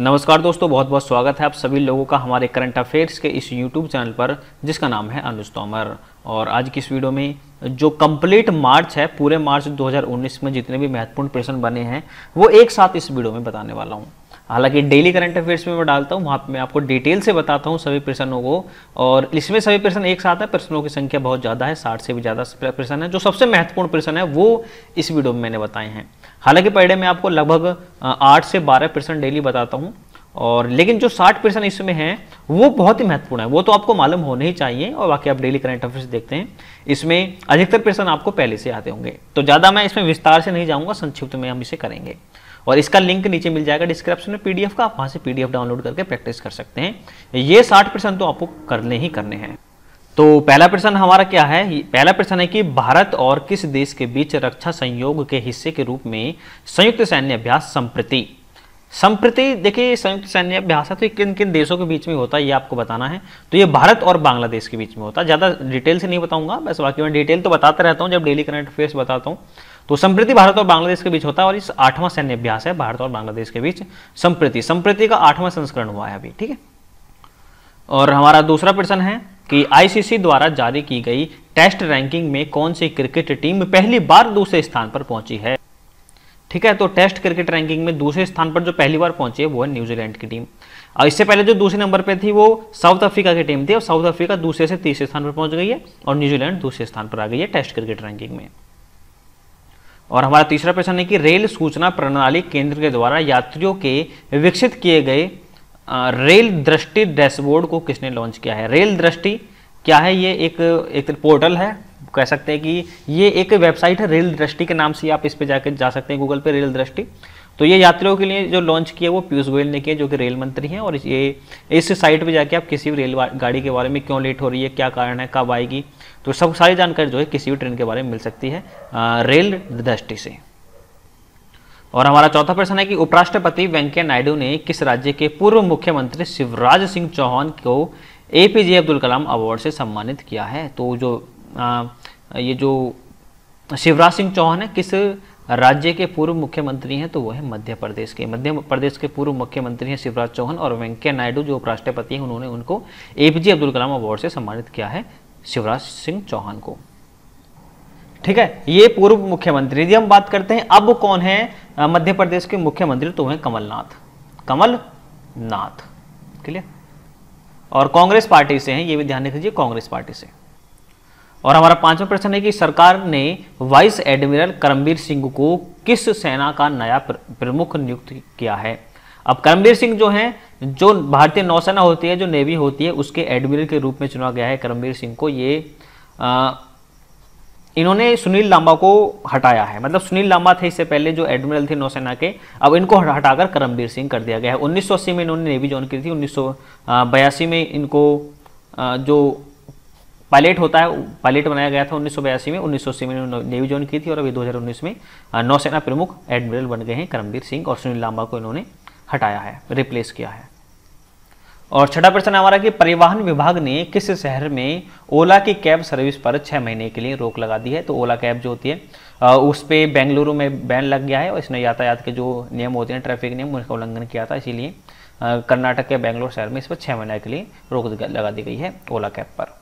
नमस्कार दोस्तों, बहुत बहुत स्वागत है आप सभी लोगों का हमारे करंट अफेयर्स के इस यूट्यूब चैनल पर जिसका नाम है अनुज तोमर। और आज की इस वीडियो में जो कंप्लीट मार्च है, पूरे मार्च 2019 में जितने भी महत्वपूर्ण प्रश्न बने हैं वो एक साथ इस वीडियो में बताने वाला हूं। हालांकि डेली करंट अफेयर्स में मैं डालता हूं, वहाँ पे मैं आपको डिटेल से बताता हूं सभी प्रश्नों को, और इसमें सभी प्रश्न एक साथ है। प्रश्नों की संख्या बहुत ज़्यादा है, 60 से भी ज़्यादा प्रश्न है। जो सबसे महत्वपूर्ण प्रश्न है वो इस वीडियो में मैंने बताए हैं। हालांकि पर डे मैं आपको लगभग 8 से 12 प्रश्न डेली बताता हूँ, और लेकिन जो 60 प्रश्न इसमें हैं वो बहुत ही महत्वपूर्ण है, वो तो आपको मालूम होने ही चाहिए। और बाकी आप डेली करंट अफेयर्स देखते हैं, इसमें अधिकतर प्रश्न आपको पहले से आते होंगे, तो ज़्यादा मैं इसमें विस्तार से नहीं जाऊँगा, संक्षिप्त में हम इसे करेंगे। और इसका लिंक नीचे मिल जाएगा डिस्क्रिप्शन में पीडीएफ का, आप वहाँ से पीडीएफ डाउनलोड करके प्रैक्टिस कर सकते हैं। ये 60 प्रश्न तो आपको करने ही करने हैं। तो पहला प्रश्न हमारा क्या है? पहला प्रश्न है कि भारत और किस देश के बीच रक्षा सहयोग के हिस्से के रूप में संयुक्त सैन्य अभ्यास संप्रति देखिए, संयुक्त सैन्य अभ्यास है तो किन किन देशों के बीच में होता है ये आपको बताना है। तो ये भारत और बांग्लादेश के बीच में होता है। ज़्यादा डिटेल से नहीं बताऊंगा, बस बाकी मैं डिटेल तो बताता रहता हूँ जब डेली करंट अफेयर्स बताता हूँ। तो संप्रति भारत और बांग्लादेश के बीच होता है, और इस 8वां सैन्य अभ्यास है भारत और बांग्लादेश के बीच। संप्रति का 8वां संस्करण हुआ है अभी, ठीक है। और हमारा दूसरा प्रश्न है कि आईसीसी द्वारा जारी की गई टेस्ट रैंकिंग में कौन सी क्रिकेट टीम पहली बार दूसरे स्थान पर पहुंची है? ठीक है, तो टेस्ट क्रिकेट रैंकिंग में दूसरे स्थान पर जो पहली बार पहुंची है वो है न्यूजीलैंड की टीम। और इससे पहले जो दूसरे नंबर पे थी वो साउथ अफ्रीका की टीम थी, और साउथ अफ्रीका दूसरे से तीसरे स्थान पर पहुंच गई है, और न्यूजीलैंड दूसरे स्थान पर आ गई है टेस्ट क्रिकेट रैंकिंग में। और हमारा तीसरा प्रश्न है कि रेल सूचना प्रणाली केंद्र के द्वारा यात्रियों के विकसित किए गए रेल दृष्टि डैशबोर्ड को किसने लॉन्च किया है? रेल दृष्टि क्या है? ये एक पोर्टल है, कह सकते हैं कि ये एक वेबसाइट है रेल दृष्टि के नाम से। आप इस पे जाकर जा सकते हैं गूगल पे, रेल दृष्टि। तो ये यात्रियों के लिए जो लॉन्च किया वो पीयूष गोयल ने किया, जो कि रेल मंत्री हैं। और ये इस साइट पे जाके आप किसी भी रेल गाड़ी के बारे में, क्यों लेट हो रही है, क्या कारण है, कब आएगी, तो सब सारी जानकारी जो है किसी भी ट्रेन के बारे में मिल सकती है रेल दृष्टि से। और हमारा चौथा प्रश्न है कि उपराष्ट्रपति वेंकैया नायडू ने किस राज्य के पूर्व मुख्यमंत्री शिवराज सिंह चौहान को एपीजे अब्दुल कलाम अवार्ड से सम्मानित किया है? तो ये जो शिवराज सिंह चौहान है किस राज्य के पूर्व मुख्यमंत्री हैं? तो वो है मध्य प्रदेश के। मध्य प्रदेश के पूर्व मुख्यमंत्री हैं शिवराज चौहान, और वेंकैया नायडू जो उपराष्ट्रपति हैं उन्होंने उनको एपीजे अब्दुल कलाम अवार्ड से सम्मानित किया है शिवराज सिंह चौहान को। ठीक है, ये पूर्व मुख्यमंत्री। यदि हम बात करते हैं अब कौन है मध्य प्रदेश के मुख्यमंत्री, तो है कमलनाथ। क्लियर? और कांग्रेस पार्टी से हैं, ये भी ध्यान रखिए, कांग्रेस पार्टी से। और हमारा पांचवा प्रश्न है कि सरकार ने वाइस एडमिरल करमबीर सिंह को किस सेना का नया प्रमुख नियुक्त किया है? अब करमबीर सिंह जो हैं, जो भारतीय नौसेना होती है, जो नेवी होती है, उसके एडमिरल के रूप में चुना गया है करमबीर सिंह को। ये इन्होंने सुनील लांबा को हटाया है, मतलब सुनील लांबा थे इससे पहले जो एडमिरल थे नौसेना के, अब इनको हटाकर करमबीर सिंह कर दिया गया है। 1980 में इन्होंने नेवी ज्वाइन की थी, 1982 में इनको जो पायलट होता है, पायलट बनाया गया था 1982 में, 1980 में इन्होंने नेवी ज्वाइन की थी, और अभी 2019 में नौसेना प्रमुख एडमिरल बन गए हैं करमबीर सिंह, और सुनील लांबा को इन्होंने हटाया है, रिप्लेस किया है। और छठा प्रश्न हमारा कि परिवहन विभाग ने किस शहर में ओला की कैब सर्विस पर 6 महीने के लिए रोक लगा दी है? तो ओला कैब जो होती है उस पर बेंगलुरु में बैन लग गया है, और इसने यातायात के जो नियम होते हैं, ट्रैफिक नियम, उनका उल्लंघन किया था, इसीलिए कर्नाटक के बेंगलुरु शहर में इस पर 6 महीने के लिए रोक लगा दी गई है ओला कैब पर।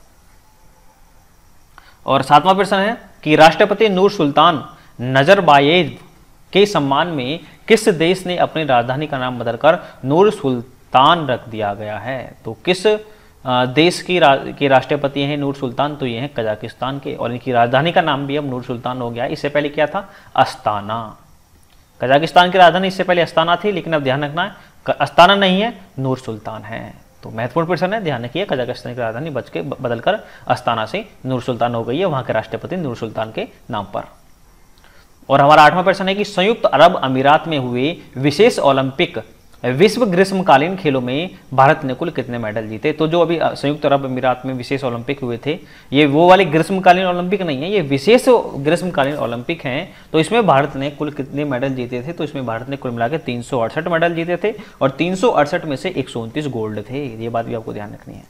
और सातवां प्रश्न है कि राष्ट्रपति नूर सुल्तान नजरबायेव के सम्मान में किस देश ने अपनी राजधानी का नाम बदलकर नूर सुल्तान रख दिया गया है? तो किस देश की राष्ट्रपति हैं नूर सुल्तान? तो ये हैं कजाकिस्तान के, और इनकी राजधानी का नाम भी अब नूर सुल्तान हो गया है। इससे पहले क्या था? अस्ताना। कजाकिस्तान की राजधानी इससे पहले अस्ताना थी, लेकिन अब ध्यान रखना है अस्ताना नहीं है, नूर सुल्तान है। तो महत्वपूर्ण प्रश्न है, ध्यान रखिए, कजाकिस्तान की राजधानी बदलकर अस्ताना से नूर सुल्तान हो गई है, वहां के राष्ट्रपति नूर सुल्तान के नाम पर। और हमारा आठवां प्रश्न है कि संयुक्त अरब अमीरात में हुए विशेष ओलंपिक विश्व ग्रीष्मकालीन खेलों में भारत ने कुल कितने मेडल जीते? तो जो अभी संयुक्त अरब अमीरात में विशेष ओलंपिक हुए थे, ये वो वाले ग्रीष्मकालीन ओलंपिक नहीं है, ये विशेष ग्रीष्मकालीन ओलंपिक हैं। तो इसमें भारत ने कुल कितने मेडल जीते थे? तो इसमें भारत ने कुल मिलाकर 368 मेडल जीते थे, और 368 में से 129 गोल्ड थे। ये बात भी आपको ध्यान रखनी है।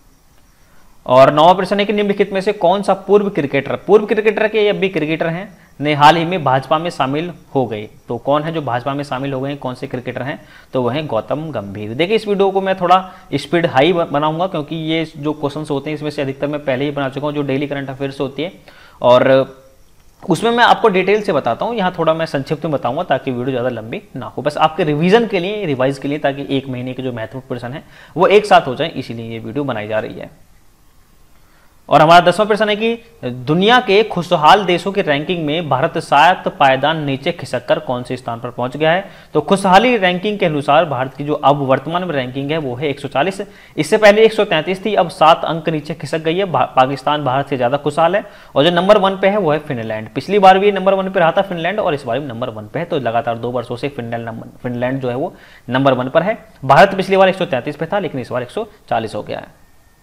और नौवां प्रश्न है कि निम्नलिखित में से कौन सा पूर्व क्रिकेटर के अब भी क्रिकेटर हैं ने हाल ही में भाजपा में शामिल हो गए। तो कौन है जो भाजपा में शामिल हो गए, कौन से क्रिकेटर हैं, तो वह हैं गौतम गंभीर। देखिए इस वीडियो को मैं थोड़ा स्पीड हाई बनाऊंगा क्योंकि ये जो क्वेश्चंस होते हैं इसमें से अधिकतर मैं पहले ही बना चुका हूँ, जो डेली करंट अफेयर्स होती है, और उसमें मैं आपको डिटेल से बताता हूँ। यहाँ थोड़ा मैं संक्षिप्त में बताऊंगा ताकि वीडियो ज़्यादा लंबी ना हो, बस आपके रिवीजन के लिए, रिवाइज के लिए, ताकि एक महीने के जो महत्वपूर्ण प्रश्न है वो एक साथ हो जाए, इसीलिए ये वीडियो बनाई जा रही है। और हमारा 10वां प्रश्न है कि दुनिया के खुशहाल देशों की रैंकिंग में भारत 7 पायदान नीचे खिसककर कौन से स्थान पर पहुंच गया है। तो खुशहाली रैंकिंग के अनुसार भारत की जो अब वर्तमान में रैंकिंग है वो है 140, इससे पहले 133 थी, अब 7 अंक नीचे खिसक गई है। पाकिस्तान भारत से ज्यादा खुशहाल है, और जो नंबर 1 पे है वो है फिनलैंड। पिछली बार भी नंबर 1 पे रहा था फिनलैंड, और इस बार भी नंबर 1 पे है। तो लगातार 2 वर्षों से फिनलैंड जो है वो नंबर 1 पर है। भारत पिछली बार 133 पे था, लेकिन इस बार 140 हो गया है।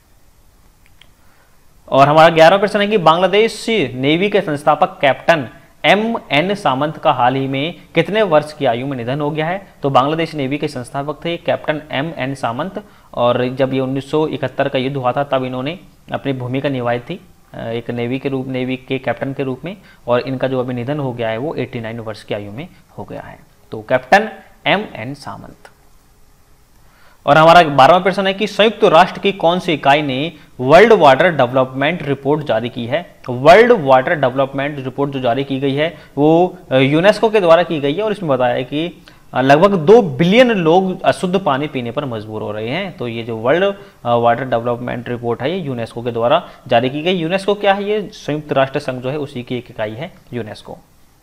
और हमारा 11वां प्रश्न है कि बांग्लादेश नेवी के संस्थापक कैप्टन M.N. सामंत का हाल ही में कितने वर्ष की आयु में निधन हो गया है। तो बांग्लादेश नेवी के संस्थापक थे कैप्टन M.N. सामंत, और जब ये 1971 का युद्ध हुआ था तब इन्होंने अपनी भूमिका निभाई थी एक नेवी के कैप्टन के रूप में, और इनका जो अभी निधन हो गया है वो 89 वर्ष की आयु में हो गया है। तो कैप्टन M.N. सामंत। और हमारा 12वां प्रश्न है कि संयुक्त राष्ट्र की कौन सी इकाई ने वर्ल्ड वाटर डेवलपमेंट रिपोर्ट जारी की है। वर्ल्ड वाटर डेवलपमेंट रिपोर्ट जो जारी की गई है वो यूनेस्को के द्वारा की गई है, और इसमें बताया है कि लगभग 2 बिलियन लोग अशुद्ध पानी पीने पर मजबूर हो रहे हैं। तो ये जो वर्ल्ड वाटर डेवलपमेंट रिपोर्ट है ये यूनेस्को के द्वारा जारी की गई। यूनेस्को क्या है, ये संयुक्त राष्ट्र संघ जो है उसी की एक इकाई है यूनेस्को।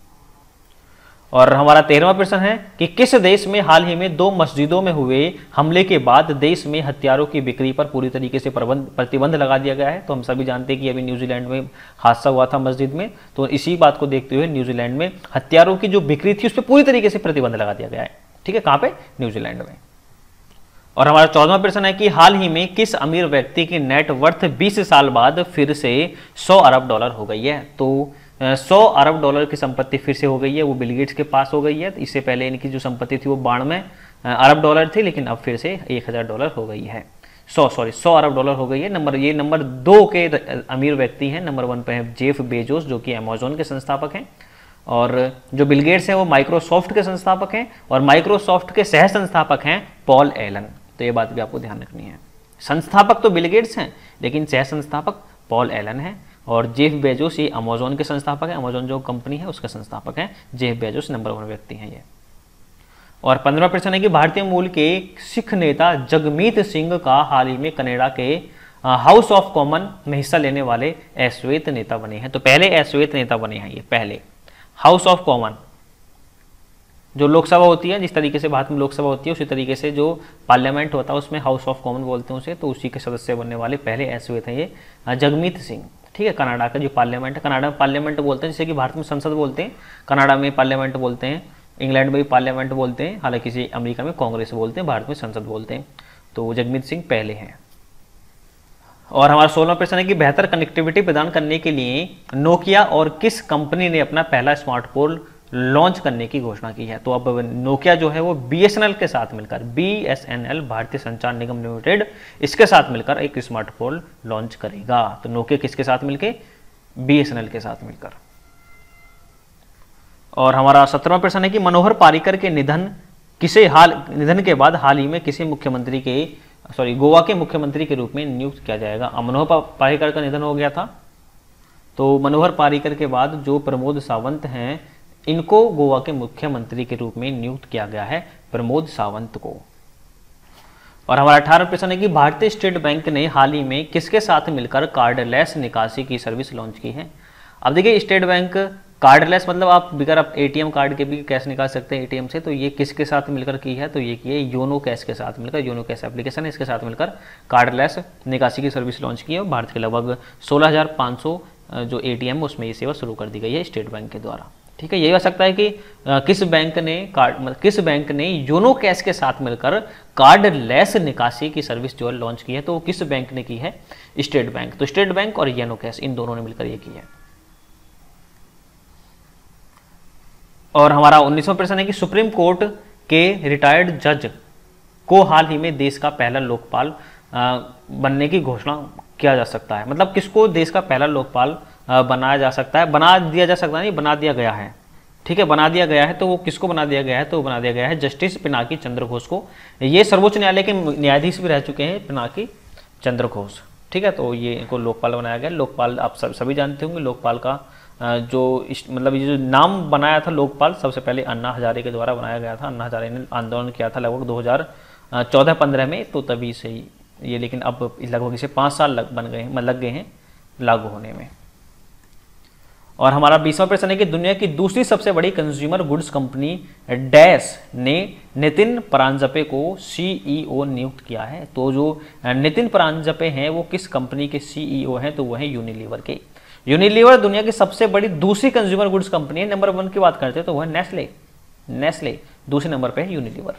और हमारा 13वां प्रश्न है कि किस देश में हाल ही में 2 मस्जिदों में हुए हमले के बाद देश में हथियारों की बिक्री पर पूरी तरीके से प्रतिबंध लगा दिया गया है। तो हम सभी जानते हैं कि अभी न्यूजीलैंड में हादसा हुआ था मस्जिद में, तो इसी बात को देखते हुए न्यूजीलैंड में हथियारों की जो बिक्री थी उस पर पूरी तरीके से प्रतिबंध लगा दिया गया है। ठीक है, कहाँ पे, न्यूजीलैंड में। और हमारा 14वां प्रश्न है कि हाल ही में किस अमीर व्यक्ति की नेटवर्थ 20 साल बाद फिर से 100 अरब डॉलर हो गई है। तो 100 अरब डॉलर की संपत्ति फिर से हो गई है, वो बिल गेट्स के पास हो गई है। इससे पहले इनकी जो संपत्ति थी वो 92 अरब डॉलर थी, लेकिन अब फिर से 1000 डॉलर हो गई है। 100 अरब डॉलर हो गई है। नंबर 2 के अमीर व्यक्ति हैं। नंबर 1 पे है जेफ बेजोस जो कि अमेजोन के संस्थापक हैं, और जो बिल गेट्स हैं वो माइक्रोसॉफ्ट के संस्थापक हैं, और माइक्रोसॉफ्ट के सह संस्थापक हैं पॉल एलन। तो ये बात भी आपको ध्यान रखनी है। संस्थापक तो बिल गेट्स हैं, लेकिन सह संस्थापक पॉल एलन है, और जेफ बेजोस ये अमेजोन के संस्थापक हैं। अमेजोन जो कंपनी है उसके संस्थापक हैं जेफ बेजोस, नंबर 1 व्यक्ति हैं ये। और 15वां प्रश्न है कि भारतीय मूल के सिख नेता जगमीत सिंह का हाल ही में कनाडा के हाउस ऑफ कॉमन में हिस्सा लेने वाले अश्वेत नेता बने हैं। तो पहले अश्वेत नेता बने हैं ये, पहले हाउस ऑफ कॉमन जो लोकसभा होती है, जिस तरीके से भारत में लोकसभा होती है उसी तरीके से जो पार्लियामेंट होता है उसमें हाउस ऑफ कॉमन बोलते हैं उसे, तो उसी के सदस्य बनने वाले पहले अश्वेत हैं ये जगमीत सिंह। ठीक है, कनाडा का जो पार्लियामेंट है, कनाडा में पार्लियामेंट बोलते हैं, जैसे कि भारत में संसद बोलते हैं, कनाडा में पार्लियामेंट बोलते हैं, इंग्लैंड में भी पार्लियामेंट बोलते हैं, हालांकि अमेरिका में कांग्रेस बोलते हैं, भारत में संसद बोलते हैं। तो जगमीत सिंह पहले हैं। और हमारा 16वां प्रश्न है कि बेहतर कनेक्टिविटी प्रदान करने के लिए नोकिया और किस कंपनी ने अपना पहला स्मार्टफोन लॉन्च करने की घोषणा की है। तो अब नोकिया जो है वो BSNL के साथ मिलकर, BSNL भारतीय संचार निगम लिमिटेड, इसके साथ मिलकर एक स्मार्टफोन लॉन्च करेगा। तो नोकिया किसके साथ मिलकर, BSNL के साथ मिलकर। और हमारा 17वां प्रश्न है कि मनोहर पारिकर के निधन के बाद हाल ही में किसी मुख्यमंत्री के गोवा के मुख्यमंत्री के रूप में नियुक्त किया जाएगा। मनोहर पारिकर का निधन हो गया था, तो मनोहर पारिकर के बाद जो प्रमोद सावंत हैं इनको गोवा के मुख्यमंत्री के रूप में नियुक्त किया गया है, प्रमोद सावंत को। और हमारा 18वां प्रश्न है कि भारतीय स्टेट बैंक ने हाल ही में किसके साथ मिलकर कार्डलेस निकासी की सर्विस लॉन्च की है। अब देखिए स्टेट बैंक कार्डलेस मतलब आप बिगर आप ATM कार्ड के भी कैश निकाल सकते हैं ATM से, तो ये किसके साथ मिलकर की है, तो ये की है योनो कैश के साथ मिलकर, योनो कैश एप्लीकेशन है इसके साथ मिलकर कार्डलेस निकासी की सर्विस लॉन्च की है। भारत के लगभग 16,500 जो ATM उसमें ये सेवा शुरू कर दी गई है स्टेट बैंक के द्वारा। ठीक है, यही हो सकता है कि किस बैंक ने योनो कैश के साथ मिलकर कार्डलेस निकासी की सर्विस जो लॉन्च की है, तो किस बैंक ने की है, स्टेट बैंक। तो स्टेट बैंक और योनो कैश इन दोनों ने मिलकर ये की है। और हमारा 19वां प्रश्न है कि सुप्रीम कोर्ट के रिटायर्ड जज को हाल ही में देश का पहला लोकपाल बनने की घोषणा किया जा सकता है। मतलब किसको देश का पहला लोकपाल बनाया जा सकता है, बना दिया जा सकता नहीं, बना दिया गया है। ठीक है, बना दिया गया है। तो वो किसको बना दिया गया है? तो वो बना दिया गया है जस्टिस पिनाकी चंद्र घोष को। ये सर्वोच्च न्यायालय के न्यायाधीश भी रह चुके हैं पिनाकी चंद्र घोष। ठीक है, तो ये इनको लोकपाल बनाया गया। लोकपाल आप सभी जानते होंगे, लोकपाल का जो मतलब ये जो नाम बनाया था लोकपाल, सबसे पहले अन्ना हजारे के द्वारा बनाया गया था। अन्ना हजारे ने आंदोलन किया था लगभग 2014-15 में, तो तभी से ये, लेकिन अब लगभग इसे 5 साल लग गए हैं लागू होने में। और हमारा 20वां प्रश्न है कि दुनिया की दूसरी सबसे बड़ी कंज्यूमर गुड्स कंपनी डैश ने नितिन परांजपे को सीईओ नियुक्त किया है। तो जो नितिन परांजपे हैं वो किस कंपनी के सीईओ हैं? तो वो है यूनिलीवर के। यूनिलीवर दुनिया की सबसे बड़ी दूसरी कंज्यूमर गुड्स कंपनी है। नंबर 1 की बात करते हैं तो वो है नेस्ले दूसरे नंबर पे है यूनिलीवर।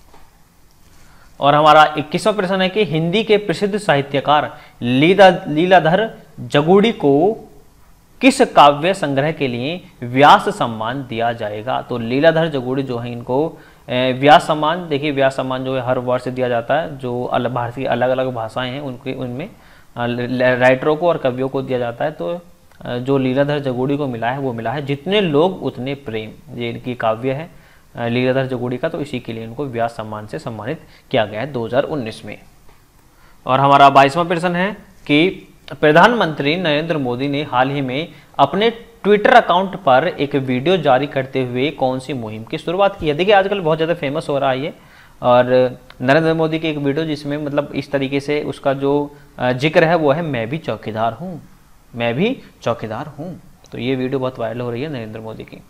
और हमारा 21वां प्रश्न है कि हिंदी के प्रसिद्ध साहित्यकार लीलाधर जगुड़ी को किस काव्य संग्रह के लिए व्यास सम्मान दिया जाएगा? तो लीलाधर जगुड़ी जो है इनको व्यास सम्मान, देखिए व्यास सम्मान जो है हर वर्ष दिया जाता है। जो भारत की अलग अलग भाषाएं हैं उनमें राइटरों को और कवियों को दिया जाता है। तो जो लीलाधर जगुड़ी को मिला है वो मिला है जितने लोग उतने प्रेम, ये इनकी काव्य है लीलाधर जगुड़ी का। तो इसी के लिए इनको व्यास सम्मान से सम्मानित किया गया है 2019 में। और हमारा 22वां प्रश्न है कि प्रधानमंत्री नरेंद्र मोदी ने हाल ही में अपने ट्विटर अकाउंट पर एक वीडियो जारी करते हुए कौन सी मुहिम की शुरुआत की है? देखिए आजकल बहुत ज़्यादा फेमस हो रहा है ये, और नरेंद्र मोदी की एक वीडियो जिसमें मतलब इस तरीके से उसका जो जिक्र है वो है मैं भी चौकीदार हूँ, मैं भी चौकीदार हूँ। तो ये वीडियो बहुत वायरल हो रही है नरेंद्र मोदी की।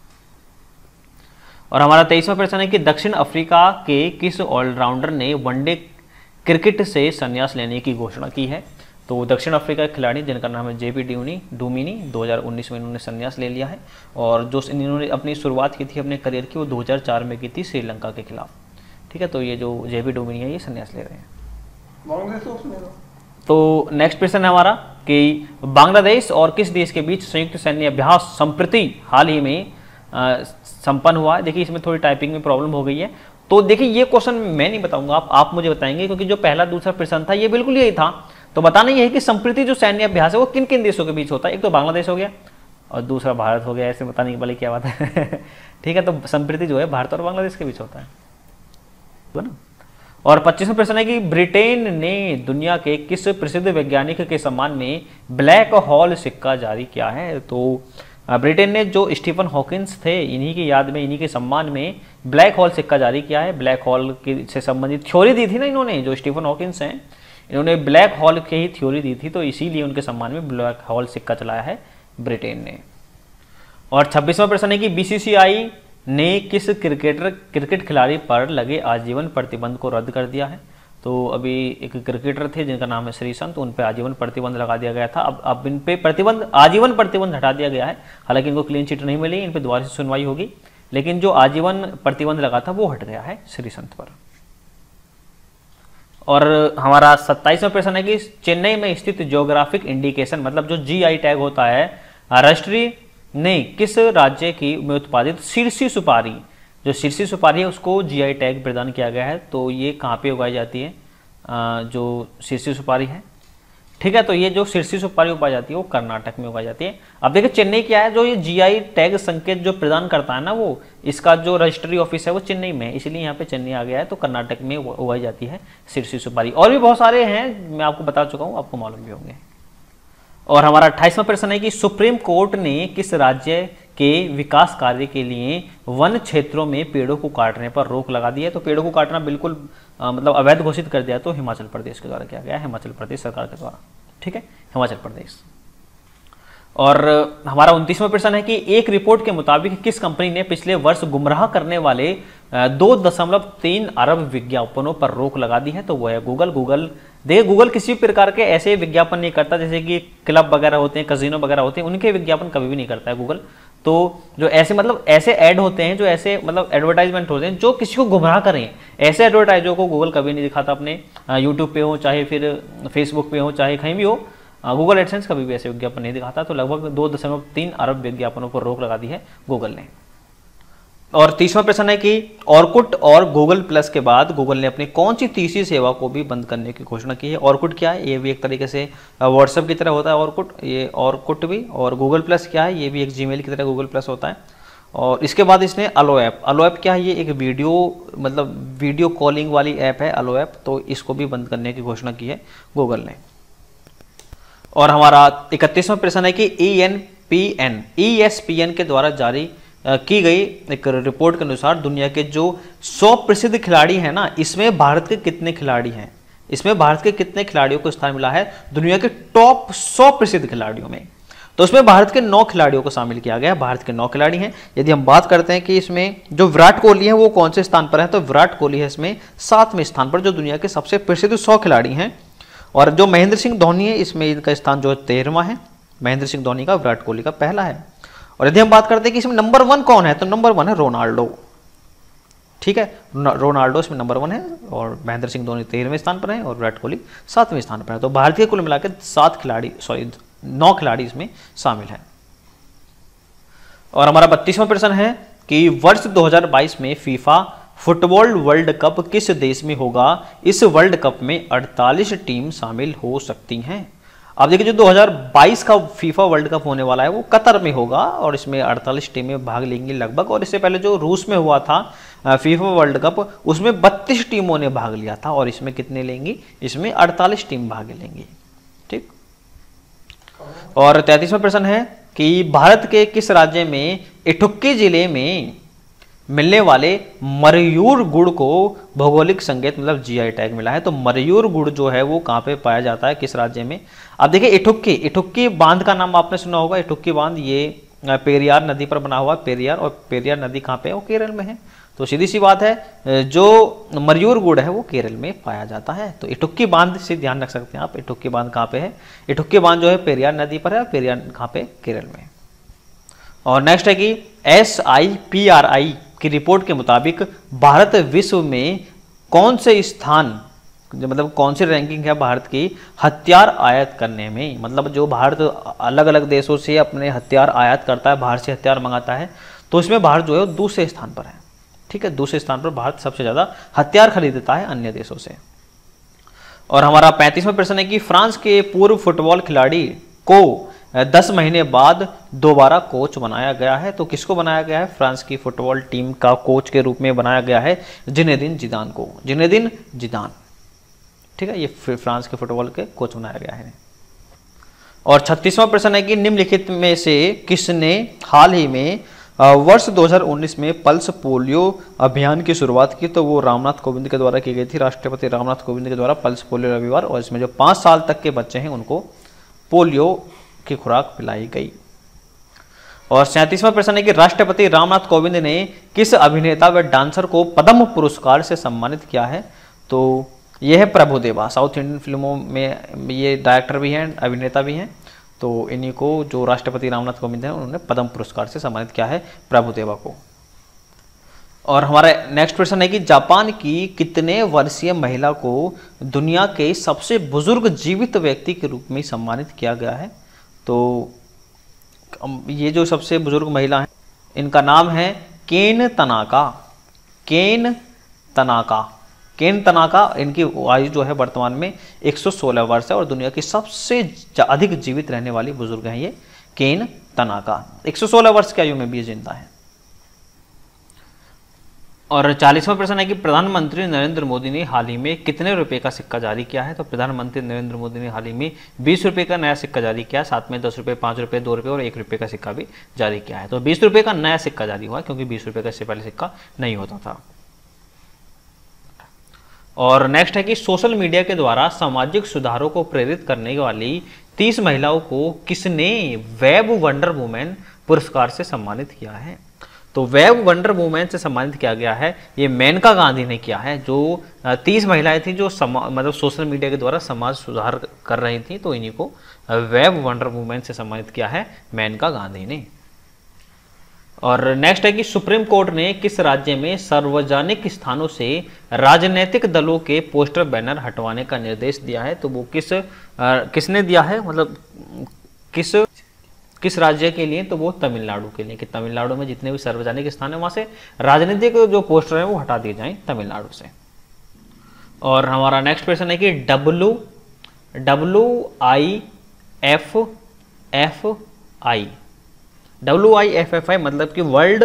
और हमारा 23वां प्रश्न है कि दक्षिण अफ्रीका के किस ऑलराउंडर ने वनडे क्रिकेट से संन्यास लेने की घोषणा की है? तो दक्षिण अफ्रीका के खिलाड़ी जिनका नाम है जेपी डूमिनी 2019 में इन्होंने संन्यास ले लिया है। और जो इन्होंने अपनी शुरुआत की थी अपने करियर की वो 2004 में की थी श्रीलंका के खिलाफ। ठीक है, तो ये जो जेपी डूमिनी है ये संन्यास ले रहे हैं। तो नेक्स्ट प्रश्न है हमारा कि बांग्लादेश और किस देश के बीच संयुक्त सैन्य अभ्यास संप्रति हाल ही में संपन्न हुआ है? देखिए इसमें थोड़ी टाइपिंग में प्रॉब्लम हो गई है। तो देखिए ये क्वेश्चन मैं नहीं बताऊंगा, आप मुझे बताएंगे, क्योंकि जो पहला दूसरा प्रश्न था ये बिल्कुल यही था। तो बताना यह है कि संप्रति जो सैन्य अभ्यास है वो किन किन देशों के बीच होता है? एक तो बांग्लादेश हो गया और दूसरा भारत हो गया। ऐसे बताने के वाले क्या बात है ठीक है, तो संप्रति जो है भारत और बांग्लादेश के बीच होता है ना। और 25वां प्रश्न है कि ब्रिटेन ने दुनिया के किस प्रसिद्ध वैज्ञानिक के सम्मान में ब्लैक होल सिक्का जारी किया है? तो ब्रिटेन ने जो स्टीफन हॉकिंस थे इन्हीं की याद में, इन्हीं के सम्मान में ब्लैक होल सिक्का जारी किया है। ब्लैक होल से संबंधित थ्योरी दी थी ना इन्होंने, जो स्टीफन हॉकिंस हैं इन्होंने ब्लैक होल की ही थ्योरी दी थी, तो इसीलिए उनके सम्मान में ब्लैक होल सिक्का चलाया है ब्रिटेन ने। और 26वां प्रश्न है कि बीसीसीआई ने किस क्रिकेट खिलाड़ी पर लगे आजीवन प्रतिबंध को रद्द कर दिया है? तो अभी एक क्रिकेटर थे जिनका नाम है श्रीसंत, उन पर आजीवन प्रतिबंध लगा दिया गया था। अब इन पे आजीवन प्रतिबंध हटा दिया गया है। हालांकि इनको क्लीन चिट नहीं मिली, इन पर दोबारा से सुनवाई होगी, लेकिन जो आजीवन प्रतिबंध लगा था वो हट गया है श्रीसंत पर। और हमारा 27वां प्रश्न है कि चेन्नई में स्थित जियोग्राफिक इंडिकेशन मतलब जो जीआई टैग होता है राष्ट्रीय ने किस राज्य की में उत्पादित शीर्षी सुपारी, जो शीर्षी सुपारी है उसको जीआई टैग प्रदान किया गया है। तो ये कहाँ पे उगाई जाती है? जो शीर्षी सुपारी है, ठीक है, तो ये जो शीर्षी सुपारी उगाई जाती है वो कर्नाटक में उगाई जाती है। अब देखिए चेन्नई क्या है, जो ये जीआई टैग संकेत जो प्रदान करता है ना, वो इसका जो रजिस्ट्री ऑफिस है वो चेन्नई में है, इसलिए यहाँ पे चेन्नई आ गया है। तो कर्नाटक में उगाई जाती है शीर्षी सुपारी। और भी बहुत सारे हैं, मैं आपको बता चुका हूँ, आपको मालूम भी होंगे। और हमारा 28वां प्रश्न है कि सुप्रीम कोर्ट ने किस राज्य के विकास कार्य के लिए वन क्षेत्रों में पेड़ों को काटने पर रोक लगा दी है? तो पेड़ों को काटना बिल्कुल मतलब अवैध घोषित कर दिया तो हिमाचल प्रदेश के द्वारा किया गया है, हिमाचल प्रदेश सरकार के द्वारा। ठीक है, हिमाचल प्रदेश। और हमारा 29वां प्रश्न है कि एक रिपोर्ट के मुताबिक किस कंपनी ने पिछले वर्ष गुमराह करने वाले 2.3 अरब विज्ञापनों पर रोक लगा दी है? तो वो है गूगल। देखिए गूगल किसी भी प्रकार के ऐसे विज्ञापन नहीं करता, जैसे कि क्लब वगैरह होते हैं, कजिनो वगैरह होते हैं, उनके विज्ञापन कभी भी नहीं करता है गूगल। तो जो ऐसे मतलब ऐसे ऐड होते हैं, जो ऐसे मतलब एडवर्टाइजमेंट होते हैं जो किसी को गुमराह करें, ऐसे एडवर्टाइजों को गूगल कभी नहीं दिखाता अपने यूट्यूब पे हो, चाहे फिर फेसबुक पे हो, चाहे कहीं भी हो। गूगल एडसेंस कभी भी ऐसे विज्ञापन नहीं दिखाता। तो लगभग 2.3 अरब विज्ञापनों पर रोक लगा दी है गूगल ने। और तीसरा प्रश्न है कि ऑर्कुट और गूगल प्लस के बाद गूगल ने अपनी कौन सी तीसरी सेवा को भी बंद करने की घोषणा की है। ऑर्कुट क्या है, ये भी एक तरीके से व्हाट्सएप की तरह होता है ऑर्कुट, ये ऑर्कुट भी। और गूगल प्लस क्या है, ये भी एक जीमेल की तरह गूगल प्लस होता है। और इसके बाद इसने अलो ऐप, अलो ऐप क्या है, ये एक वीडियो मतलब वीडियो कॉलिंग वाली ऐप है अलो ऐप, तो इसको भी बंद करने की घोषणा की है गूगल ने। और हमारा 31वां प्रश्न है कि ESPN के द्वारा जारी की गई एक रिपोर्ट के अनुसार दुनिया के जो 100 प्रसिद्ध खिलाड़ी हैं ना, इसमें भारत के कितने खिलाड़ी हैं, इसमें भारत के कितने खिलाड़ियों को स्थान मिला है दुनिया के टॉप 100 प्रसिद्ध खिलाड़ियों में। तो इसमें भारत के 9 खिलाड़ियों को शामिल किया गया है, भारत के 9 खिलाड़ी हैं। यदि हम बात करते हैं कि इसमें जो विराट कोहली है वो कौन से स्थान पर है, तो विराट कोहली है इसमें 7वें स्थान पर, जो दुनिया के सबसे प्रसिद्ध 100 खिलाड़ी हैं। और जो महेंद्र सिंह धोनी है इसमें इनका स्थान जो 13वां है, महेंद्र सिंह धोनी का विराट कोहली का पहला है। और यदि हम बात करते हैं कि इसमें नंबर 1 कौन है, तो नंबर 1 है रोनाल्डो, ठीक है, रोनाल्डो इसमें नंबर 1 है। और महेंद्र सिंह धोनी 13वें स्थान पर है और विराट कोहली 7वें स्थान पर है। तो भारत के कुल मिलाकर 9 खिलाड़ी इसमें शामिल हैं। और हमारा 32वां प्रश्न है कि वर्ष 2022 में फीफा फुटबॉल वर्ल्ड कप किस देश में होगा। इस वर्ल्ड कप में 48 टीम शामिल हो सकती हैं। अब देखिए जो 2022 का फीफा वर्ल्ड कप होने वाला है वो कतर में होगा और इसमें 48 टीमें भाग लेंगी लगभग। और इससे पहले जो रूस में हुआ था फीफा वर्ल्ड कप, उसमें 32 टीमों ने भाग लिया था और इसमें कितने लेंगी, इसमें 48 टीम भाग लेंगी, ठीक। और 33वां प्रश्न है कि भारत के किस राज्य में इठुक्की जिले में मिलने वाले मरयूर गुड़ को भौगोलिक संकेत मतलब जीआई टैग मिला है। तो मरयूर गुड़ जो है वो कहाँ पे पाया जाता है, किस राज्य में। अब देखिए इठुक्की बांध का नाम आपने सुना होगा। इठुक्की बांध ये पेरियार नदी पर बना हुआ है, पेरियार, और पेरियार नदी कहाँ पे है, वो केरल में है। तो सीधी सी बात है, जो मरयूर गुड़ है वो केरल में पाया जाता है। तो इठुक्की बांध से ध्यान रख सकते हैं आप, इठुक्की बांध कहाँ पे है, इठुक्की बांध जो है पेरियार नदी पर है, पेरियार कहाँ पे, केरल में। और नेक्स्ट है कि SIPRI की रिपोर्ट के मुताबिक भारत विश्व में कौन से स्थान, मतलब कौन सी रैंकिंग है भारत की हथियार आयात करने में। मतलब जो भारत अलग अलग देशों से अपने हथियार आयात करता है, बाहर से हथियार मंगाता है, तो इसमें भारत जो है वो दूसरे स्थान पर है, ठीक है, दूसरे स्थान पर भारत सबसे ज़्यादा हथियार खरीदता है अन्य देशों से। और हमारा 35वां प्रश्न है कि फ्रांस के पूर्व फुटबॉल खिलाड़ी को 10 महीने बाद दोबारा कोच बनाया गया है। तो किसको बनाया गया है, फ्रांस की फुटबॉल टीम का कोच के रूप में बनाया गया है जिनेदिन जिदान को, जिनेदिन जिदान, ठीक है, ये फ्रांस के फुटबॉल के कोच बनाया गया है। और 36वां प्रश्न है कि निम्नलिखित में से किसने हाल ही में वर्ष 2019 में पल्स पोलियो अभियान की शुरुआत की। तो वो रामनाथ कोविंद के द्वारा की गई थी, राष्ट्रपति रामनाथ कोविंद के द्वारा पल्स पोलियो रविवार। और इसमें जो 5 साल तक के बच्चे हैं उनको पोलियो की खुराक पिलाई गई। और 37वां प्रश्न है कि राष्ट्रपति रामनाथ कोविंद ने किस अभिनेता व डांसर को पद्म पुरस्कार से सम्मानित किया है। तो यह है प्रभुदेवा, साउथ इंडियन फिल्मों में ये डायरेक्टर भी हैं, अभिनेता भी हैं। तो इन्हीं को जो राष्ट्रपति रामनाथ कोविंद हैं उन्होंने पद्म पुरस्कार से सम्मानित किया है, प्रभुदेवा को। और हमारा नेक्स्ट प्रश्न है कि जापान की कितने वर्षीय महिला को दुनिया के सबसे बुजुर्ग जीवित व्यक्ति के रूप में सम्मानित किया गया है। तो ये जो सबसे बुजुर्ग महिला है इनका नाम है Ken Tanaka, Ken Tanaka, Ken Tanaka. इनकी आयु जो है वर्तमान में 116 वर्ष है और दुनिया की सबसे अधिक जीवित रहने वाली बुजुर्ग हैं ये केन तनाका। 116 वर्ष की आयु में भी ये जिंदा है। और 40वां प्रश्न है कि प्रधानमंत्री नरेंद्र मोदी ने हाल ही में कितने रुपए का सिक्का जारी किया है। तो प्रधानमंत्री नरेंद्र मोदी ने हाल ही में 20 रुपए का नया सिक्का जारी किया, साथ में 10 रुपए, 5 रुपए, 2 रुपए और 1 रुपए का सिक्का भी जारी किया है। तो 20 रुपए का नया सिक्का जारी हुआ क्योंकि 20 रुपए का इससे पहले सिक्का नहीं होता था। और नेक्स्ट है कि सोशल मीडिया के द्वारा सामाजिक सुधारों को प्रेरित करने वाली 30 महिलाओं को किसने वेब वंडर वुमेन पुरस्कार से सम्मानित किया है। तो वेब वंडर वुमेन से सम्मानित किया गया है, ये मेनका गांधी ने किया है। जो 30 महिलाएं थी जो मतलब सोशल मीडिया के द्वारा समाज सुधार कर रही थी, तो इन्हीं को वेब वंडर वुमेन से सम्मानित किया है मेनका गांधी ने। और नेक्स्ट है कि सुप्रीम कोर्ट ने किस राज्य में सार्वजनिक स्थानों से राजनीतिक दलों के पोस्टर बैनर हटवाने का निर्देश दिया है। तो वो किसने दिया है, मतलब किस किस राज्य के लिए? तो वो तमिलनाडु के लिए, कि तमिलनाडु में जितने भी सार्वजनिक स्थान है वहां से राजनीतिक जो पोस्टर है वो हटा दिए जाएं तमिलनाडु से। और हमारा नेक्स्ट क्वेश्चन है कि WIFFI मतलब कि वर्ल्ड,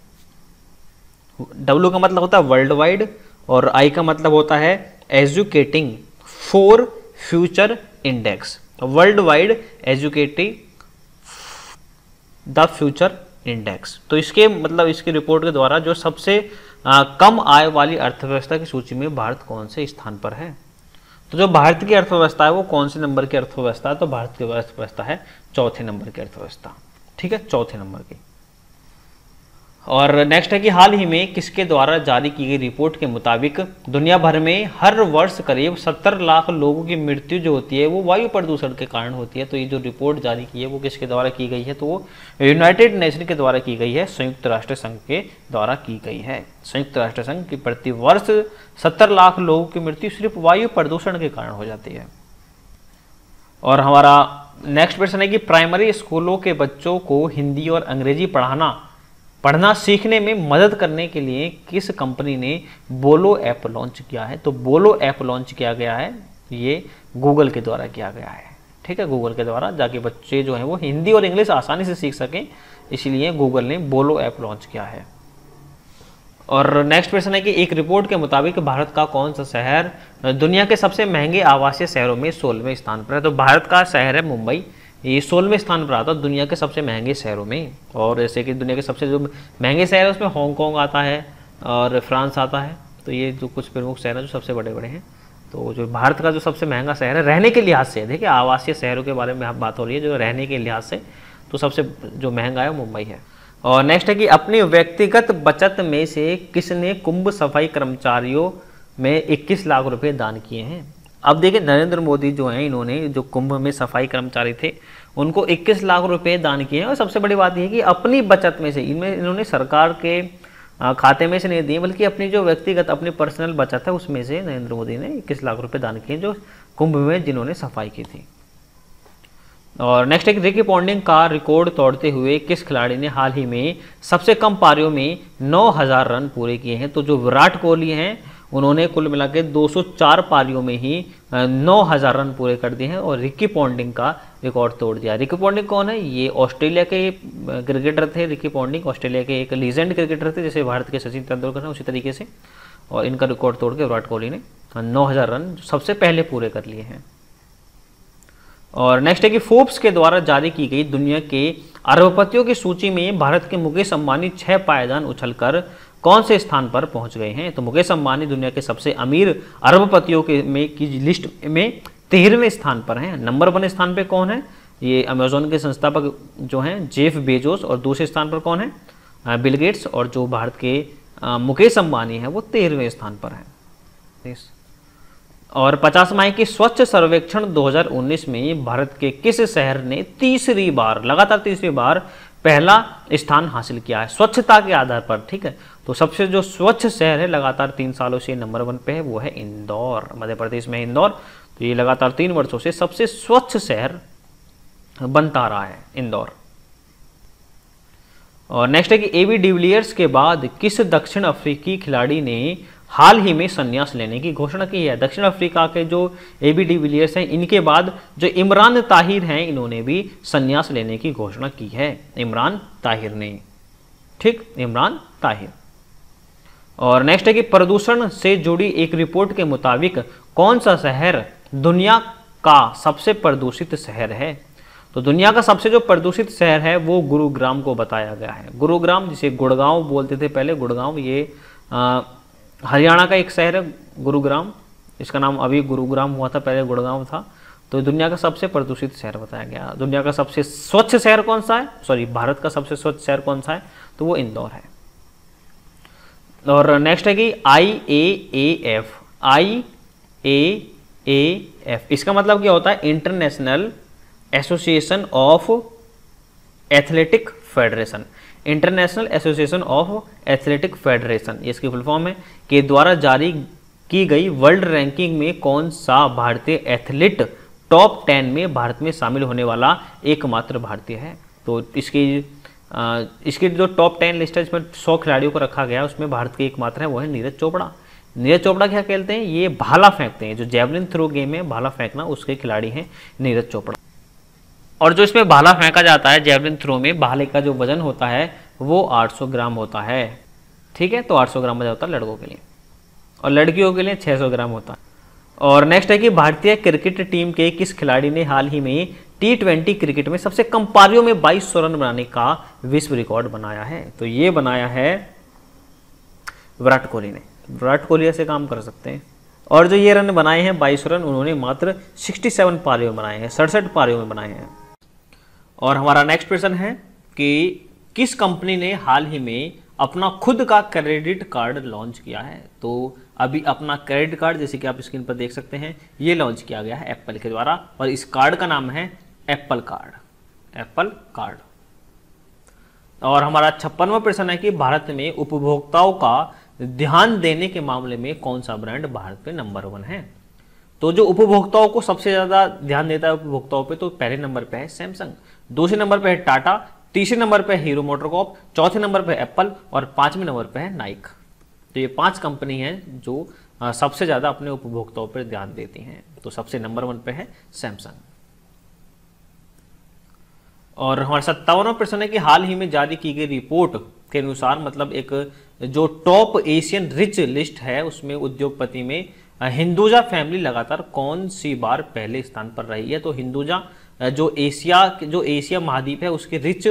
W का मतलब होता है वर्ल्ड वाइड और I का मतलब होता है educating for future index. World wide educating the future index. तो इसके मतलब इसकी रिपोर्ट के द्वारा जो सबसे कम आय वाली अर्थव्यवस्था की सूची में भारत कौन से स्थान पर है? तो जो भारत की अर्थव्यवस्था है वो कौन से नंबर की अर्थव्यवस्था है? तो भारत की अर्थव्यवस्था है चौथे नंबर की अर्थव्यवस्था, ठीक है, चौथे नंबर की। और नेक्स्ट है कि हाल ही में किसके द्वारा जारी की गई रिपोर्ट के मुताबिक दुनिया भर में हर वर्ष करीब 70 लाख लोगों की मृत्यु जो होती है वो वायु प्रदूषण के कारण होती है। तो ये जो रिपोर्ट जारी की है वो किसके द्वारा की गई है? तो वो यूनाइटेड नेशन के द्वारा की गई है, संयुक्त राष्ट्र संघ के द्वारा की गई है। संयुक्त राष्ट्र संघ की प्रति वर्ष 70 लाख लोगों की मृत्यु सिर्फ वायु प्रदूषण के कारण हो जाती है। और हमारा नेक्स्ट क्वेश्चन है कि प्राइमरी स्कूलों के बच्चों को हिंदी और अंग्रेजी पढ़ना सीखने में मदद करने के लिए किस कंपनी ने बोलो ऐप लॉन्च किया है? तो बोलो ऐप लॉन्च किया गया है, ये गूगल के द्वारा किया गया है, ठीक है, गूगल के द्वारा, जाके बच्चे जो हैं वो हिंदी और इंग्लिश आसानी से सीख सकें, इसलिए गूगल ने बोलो ऐप लॉन्च किया है। और नेक्स्ट क्वेश्चन है कि एक रिपोर्ट के मुताबिक भारत का कौन सा शहर दुनिया के सबसे महंगे आवासीय शहरों में 16वें स्थान पर है? तो भारत का शहर है मुंबई, ये 16वें स्थान पर आता है दुनिया के सबसे महंगे शहरों में। और जैसे कि दुनिया के सबसे जो महंगे शहर है उसमें हांगकांग आता है और फ्रांस आता है। तो ये जो कुछ प्रमुख शहर हैं जो सबसे बड़े बड़े हैं। तो जो भारत का जो सबसे महंगा शहर है रहने के लिहाज से, देखिए आवासीय शहरों के बारे में आप बात हो रही है, जो रहने के लिहाज से तो सबसे जो महंगा है मुंबई है। और नेक्स्ट है कि अपनी व्यक्तिगत बचत में से किसने कुंभ सफाई कर्मचारियों में 21 लाख रुपए दान किए हैं? अब देखिए नरेंद्र मोदी जो हैं इन्होंने जो कुंभ में सफाई कर्मचारी थे उनको 21 लाख रुपए दान किए हैं। और सबसे बड़ी बात यह है कि अपनी बचत में से इन्होंने सरकार के खाते में से नहीं दिए, बल्कि अपनी जो व्यक्तिगत अपनी पर्सनल बचत है उसमें से नरेंद्र मोदी ने 21 लाख रुपए दान किए जो कुंभ में जिन्होंने सफाई की थी। और नेक्स्ट एक रिकी पॉन्टिंग का रिकॉर्ड तोड़ते हुए किस खिलाड़ी ने हाल ही में सबसे कम पारियों में 9000 रन पूरे किए हैं? तो जो विराट कोहली हैं उन्होंने कुल मिला के 204 पारियों में ही 9000 रन पूरे कर दिए हैं और रिकी पॉन्टिंग का रिकॉर्ड तोड़ दिया। रिकी पॉन्टिंग कौन है? ये ऑस्ट्रेलिया के क्रिकेटर थे। रिकी पॉन्टिंग ऑस्ट्रेलिया के एक लीजेंड क्रिकेटर थे, जैसे भारत के सचिन तेंदुलकर हैं उसी तरीके से। और इनका रिकॉर्ड तोड़ के विराट कोहली ने 9000 रन सबसे पहले पूरे कर लिए हैं। और नेक्स्ट है कि फोर्ब्स के द्वारा जारी की गई दुनिया के अरबपतियों की सूची में भारत के मुकेश अंबानी 6 पायदान उछलकर कौन से स्थान पर पहुंच गए हैं? तो मुकेश अंबानी दुनिया के सबसे अमीर अरबपतियों की लिस्ट में 13वें स्थान पर हैं। नंबर 1 स्थान पे कौन है? ये अमेजोन के संस्थापक जो हैं जेफ बेजोस। और दूसरे स्थान पर कौन है? Bill Gates. और जो भारत के मुकेश अंबानी है वो 13वें स्थान पर है। और 50 माह की स्वच्छ सर्वेक्षण 2019 में भारत के किस शहर ने लगातार तीसरी बार पहला स्थान हासिल किया है स्वच्छता के आधार पर? ठीक है, तो सबसे जो स्वच्छ शहर है लगातार 3 सालों से नंबर 1 पे है वो है इंदौर, मध्य प्रदेश में इंदौर। तो ये लगातार 3 वर्षों से सबसे स्वच्छ शहर बनता रहा है इंदौर। और नेक्स्ट है कि एबी डिविलियर्स के बाद किस दक्षिण अफ्रीकी खिलाड़ी ने हाल ही में संन्यास लेने की घोषणा की है? दक्षिण अफ्रीका के जो एबी डिविलियर्स हैं इनके बाद जो इमरान ताहिर हैं इन्होंने भी संन्यास लेने की घोषणा की है। इमरान ताहिर ने, ठीक, इमरान ताहिर। और नेक्स्ट है कि प्रदूषण से जुड़ी एक रिपोर्ट के मुताबिक कौन सा शहर दुनिया का सबसे प्रदूषित शहर है? तो दुनिया का सबसे जो प्रदूषित शहर है वो गुरुग्राम को बताया गया है। गुरुग्राम, जिसे गुड़गांव बोलते थे पहले, गुड़गांव ये हरियाणा का एक शहर है गुरुग्राम। इसका नाम अभी गुरुग्राम हुआ था, पहले गुड़गांव था। तो दुनिया का सबसे प्रदूषित शहर बताया गया। दुनिया का सबसे स्वच्छ शहर कौन सा है? सॉरी, भारत का सबसे स्वच्छ शहर कौन सा है? तो वो इंदौर है। और नेक्स्ट है कि IAAF, इसका मतलब क्या होता है? International Association of Athletic Federation. International Association of Athletic Federation, ये इसकी फुल फॉर्म है, के द्वारा जारी की गई वर्ल्ड रैंकिंग में कौन सा भारतीय एथलीट टॉप 10 में भारत में शामिल होने वाला एकमात्र भारतीय है? तो इसकी जो टॉप 10 लिस्ट है, इसमें 100 खिलाड़ियों को रखा गया है, उसमें भारत के एकमात्र है वो है नीरज चोपड़ा। नीरज चोपड़ा क्या खेलते हैं, ये भाला फेंकते हैं, जो जेवलिन थ्रो गेम है भाला फेंकना, उसके खिलाड़ी हैं नीरज चोपड़ा। और जो इसमें भाला फेंका जाता है जेवलिन थ्रो में, भाले का जो वजन होता है वो 800 ग्राम होता है। ठीक है, तो 800 ग्राम वजन होता है लड़कों के लिए, और लड़कियों के लिए 600 ग्राम होता है। और नेक्स्ट है कि भारतीय क्रिकेट टीम के किस खिलाड़ी ने हाल ही में T20 क्रिकेट में सबसे कम पारियों में 2200 रन बनाने का विश्व रिकॉर्ड बनाया है। तो ये बनाया है विराट कोहली ने। विराट कोहली ऐसे काम कर सकते हैं। और जो ये रन बनाए हैं 2200 रन, उन्होंने मात्र 67 पारियों में बनाए हैं, 67 पारियों में बनाए हैं। और हमारा नेक्स्ट प्रश्न है कि किस कंपनी ने हाल ही में अपना खुद का क्रेडिट कार्ड लॉन्च किया है। तो अभी अपना क्रेडिट कार्ड, जैसे कि आप स्क्रीन पर देख सकते हैं, ये लॉन्च किया गया है एप्पल के द्वारा, और इस कार्ड का नाम है एप्पल कार्ड, एप्पल कार्ड। और हमारा 56वां प्रश्न है कि भारत में उपभोक्ताओं का ध्यान देने के मामले में कौन सा ब्रांड भारत पे नंबर 1 है। तो जो उपभोक्ताओं को सबसे ज्यादा ध्यान देता है उपभोक्ताओं पे, तो पहले नंबर पे है सैमसंग, दूसरे नंबर पे है टाटा, तीसरे नंबर पे हीरो मोटरकॉर्प, चौथे नंबर पे एप्पल, और 5वें नंबर पे है नाइक। तो ये 5 कंपनी हैं जो सबसे ज्यादा अपने उपभोक्ताओं पर ध्यान देती हैं। तो सबसे नंबर 1 पे है सैमसंग। और हमारा 57वां प्रश्न है कि हाल ही में जारी की गई रिपोर्ट के अनुसार, मतलब एक जो टॉप एशियन रिच लिस्ट है, उसमें उद्योगपति में हिंदुजा फैमिली लगातार कौन सी बार पहले स्थान पर रही है। तो हिंदुजा जो एशिया महाद्वीप है उसके रिच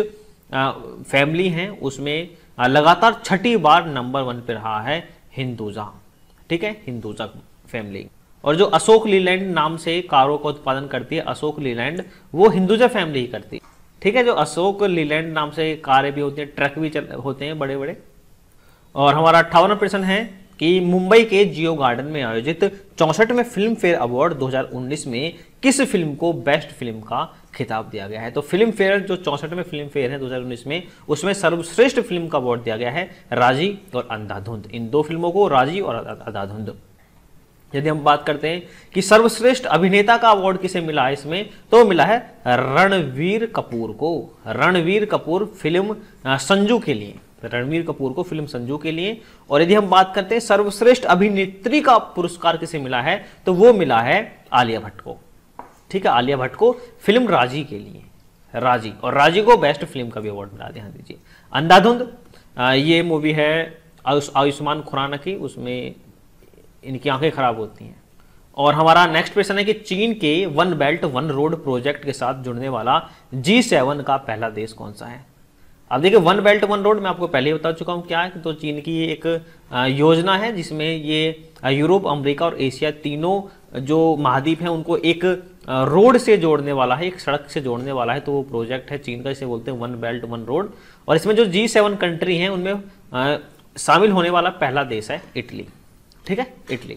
फैमिली हैं, उसमें लगातार 6ठी बार नंबर 1 पे रहा है हिंदुजा। ठीक है, हिंदुजा फैमिली। और जो अशोक लीलैंड नाम से कारों का उत्पादन करती है, अशोक लीलैंड, वो हिंदुजा फैमिली ही करती है। ठीक है, जो अशोक लीलैंड नाम से कारें भी होती हैं, ट्रक भी होते हैं बड़े बड़े। और हमारा 58वां प्रश्न है कि मुंबई के जियो गार्डन में आयोजित 64वें फिल्म फेयर अवार्ड 2019 में किस फिल्म को बेस्ट फिल्म का खिताब दिया गया है। तो फिल्म फेयर जो 64वें फिल्म फेयर है 2019 में, उसमें सर्वश्रेष्ठ फिल्म का अवार्ड दिया गया है राजी और अंधाधुंध। इन 2 फिल्मों को, राजी और अंधाधुंध। यदि हम बात करते हैं कि सर्वश्रेष्ठ अभिनेता का अवार्ड किसे मिला है इसमें, तो मिला है रणवीर कपूर को। रणवीर कपूर फिल्म संजू के लिए, रणवीर कपूर को फिल्म संजू के लिए। और यदि हम बात करते हैं सर्वश्रेष्ठ अभिनेत्री का पुरस्कार किसे मिला है, तो वो मिला है आलिया भट्ट को। ठीक है, आलिया भट्ट को फिल्म राजी के लिए, राजी। और राजी को बेस्ट फिल्म का भी अवार्ड मिला, ध्यान दीजिए। अंधाधुंध ये मूवी है आयुष्मान खुराना की, उसमें इनकी आंखें खराब होती हैं। और हमारा नेक्स्ट प्रश्न है कि चीन के 1 बेल्ट 1 रोड प्रोजेक्ट के साथ जुड़ने वाला G7 का पहला देश कौन सा है। अब देखिए 1 बेल्ट 1 रोड मैं आपको पहले ही बता चुका हूं क्या है। तो चीन की एक योजना है जिसमें ये यूरोप, अमेरिका और एशिया तीनों जो महाद्वीप हैं उनको एक रोड से जोड़ने वाला है, एक सड़क से जोड़ने वाला है। तो वो प्रोजेक्ट है चीन का, इसे बोलते हैं 1 बेल्ट 1 रोड। और इसमें जो G7 कंट्री हैं उनमें शामिल होने वाला पहला देश है इटली। ठीक है, इटली।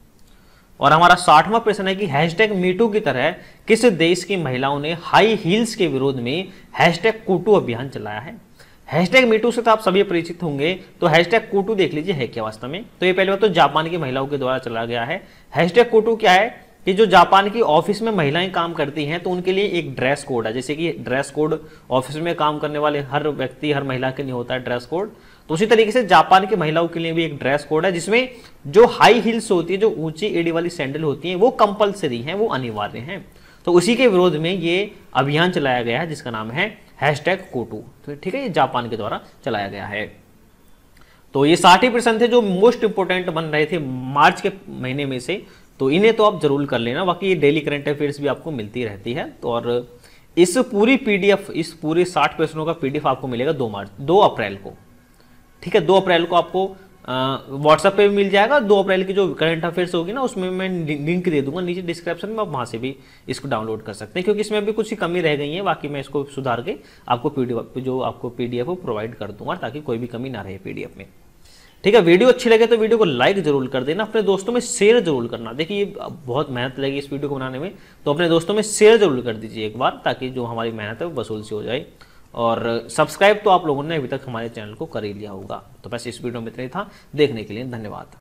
और हमारा 60वां प्रश्न है कि #मीटू की तरह किस देश की महिलाओं ने हाई हील्स के विरोध में #कूटू अभियान चलाया है। #मीटू से तो आप सभी परिचित होंगे, तो #कूटू देख लीजिए है क्या वास्तव में। तो ये पहले बात तो जापान की महिलाओं के द्वारा चलाया गया है। #कूटू क्या है कि जो जापान की ऑफिस में महिलाएं काम करती हैं तो उनके लिए एक ड्रेस कोड है। जैसे कि ड्रेस कोड ऑफिस में काम करने वाले हर व्यक्ति, हर महिला के लिए होता है ड्रेस कोड, तो उसी तरीके से जापान की महिलाओं के लिए भी एक ड्रेस कोड है जिसमें जो हाई हील्स होती है, जो ऊंची एड़ी वाली सैंडल होती हैं, वो कंपलसरी हैं, वो अनिवार्य हैं। तो उसी के विरोध में ये अभियान चलाया गया है जिसका नाम है #कूटू। तो ठीक है, ये जापान के द्वारा चलाया गया है। तो ये 60 ही प्रश्न थे जो मोस्ट इंपोर्टेंट बन रहे थे मार्च के महीने में से, तो इन्हें तो आप जरूर कर लेना। बाकी ये डेली करंट अफेयर्स भी आपको मिलती रहती है। तो और इस पूरी पीडीएफ, इस पूरे 60 प्रश्नों का पीडीएफ आपको मिलेगा 2 अप्रैल को। ठीक है, 2 अप्रैल को आपको व्हाट्सएप पे भी मिल जाएगा। 2 अप्रैल की जो करंट अफेयर्स होगी ना, उसमें मैं लिंक दे दूंगा नीचे डिस्क्रिप्शन में, आप वहां से भी इसको डाउनलोड कर सकते हैं, क्योंकि इसमें भी कुछ ही कमी रह गई है। बाकी मैं इसको सुधार के आपको पीडीएफ प्रोवाइड कर दूंगा ताकि कोई भी कमी ना रहे पीडीएफ में। ठीक है, वीडियो अच्छी लगे तो वीडियो को लाइक जरूर कर देना, अपने दोस्तों में शेयर जरूर करना। देखिए बहुत मेहनत लगी इस वीडियो को बनाने में, तो अपने दोस्तों में शेयर जरूर कर दीजिए एक बार, ताकि जो हमारी मेहनत है वो वसूल सी हो जाए। और सब्सक्राइब तो आप लोगों ने अभी तक हमारे चैनल को कर ही लिया होगा। तो बस इस वीडियो में इतना ही था। देखने के लिए धन्यवाद।